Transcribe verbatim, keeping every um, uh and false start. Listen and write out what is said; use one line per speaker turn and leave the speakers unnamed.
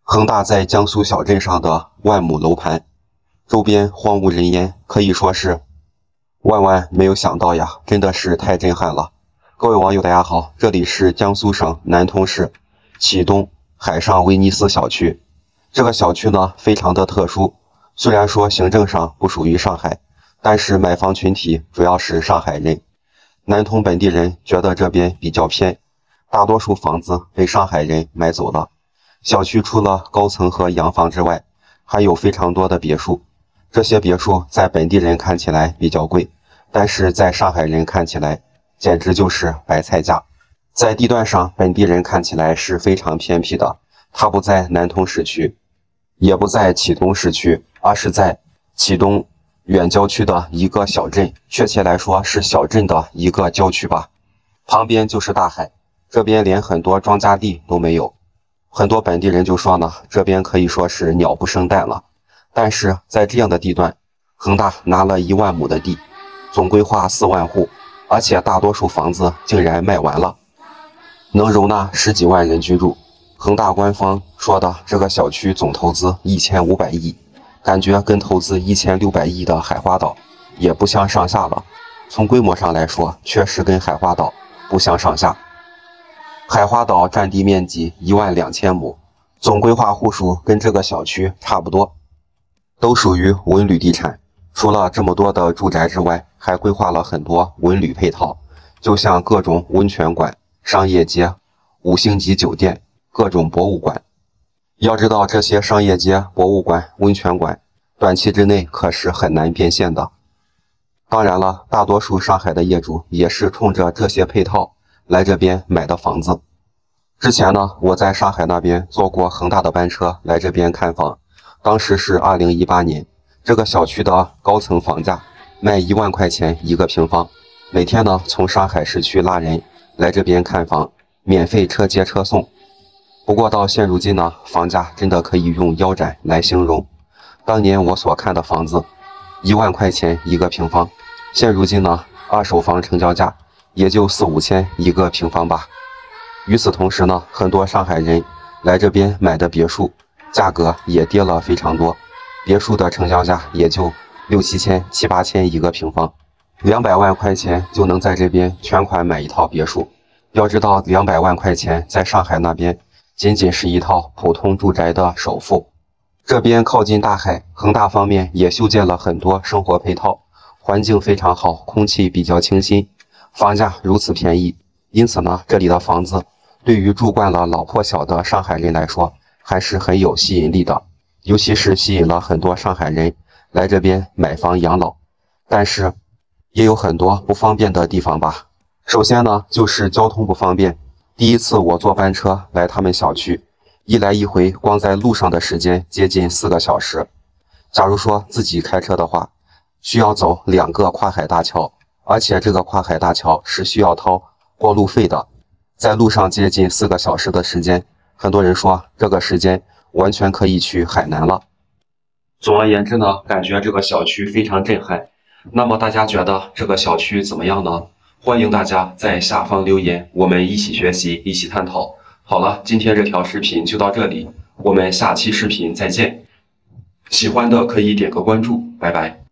恒大在江苏小镇上的万亩楼盘，周边荒无人烟，可以说是万万没有想到呀，真的是太震撼了。各位网友大家好，这里是江苏省南通市启东海上威尼斯小区。这个小区呢非常的特殊，虽然说行政上不属于上海，但是买房群体主要是上海人。南通本地人觉得这边比较偏，大多数房子被上海人买走了。小区除了高层和洋房之外，还有非常多的别墅。这些别墅在本地人看起来比较贵，但是在上海人看起来简直就是白菜价。在地段上，本地人看起来是非常偏僻的，它不在南通市区，也不在启东市区，而是在启东远郊区的一个小镇，确切来说是小镇的一个郊区吧。旁边就是大海，这边连很多庄稼地都没有。很多本地人就说呢，这边可以说是鸟不生蛋了。但是在这样的地段，恒大拿了一万亩的地，总规划四万户，而且大多数房子竟然卖完了，能容纳十几万人居住。恒大官方说的这个小区总投资一千五百亿，感觉跟投资一千六百亿的海花岛也不相上下了。从规模上来说，确实跟海花岛不相上下。海花岛占地面积一万两千亩，总规划户数跟这个小区差不多，都属于文旅地产。除了这么多的住宅之外，还规划了很多文旅配套，就像各种温泉馆、商业街、五星级酒店、各种博物馆。要知道，这些商业街、博物馆、温泉馆，短期之内可是很难变现的。当然了，大多数上海的业主也是冲着这些配套来这边买的房子。之前呢，我在上海那边坐过恒大的班车来这边看房，当时是二零一八年，这个小区的高层房价卖一万块钱一个平方，每天呢从上海市区拉人来这边看房，免费车接车送。不过到现如今呢，房价真的可以用腰斩来形容。当年我所看的房子一万块钱一个平方，现如今呢，二手房成交价也就四五千一个平方吧。与此同时呢，很多上海人来这边买的别墅价格也跌了非常多，别墅的成交价也就六七千、七八千一个平方，两百万块钱就能在这边全款买一套别墅。要知道，两百万块钱在上海那边仅仅是一套普通住宅的首付。这边靠近大海，恒大方面也修建了很多生活配套，环境非常好，空气比较清新，房价如此便宜，因此呢，这里的房子对于住惯了老破小的上海人来说还是很有吸引力的，尤其是吸引了很多上海人来这边买房养老。但是也有很多不方便的地方吧。首先呢，就是交通不方便。第一次我坐班车来他们小区，一来一回光在路上的时间接近四个小时。假如说自己开车的话，需要走两个跨海大桥，而且这个跨海大桥是需要掏过路费的。在路上接近四个小时的时间，很多人说这个时间完全可以去海南了。总而言之呢，感觉这个小区非常震撼。那么大家觉得这个小区怎么样呢？欢迎大家在下方留言，我们一起学习，一起探讨。好了，今天这条视频就到这里，我们下期视频再见。喜欢的可以点个关注，拜拜。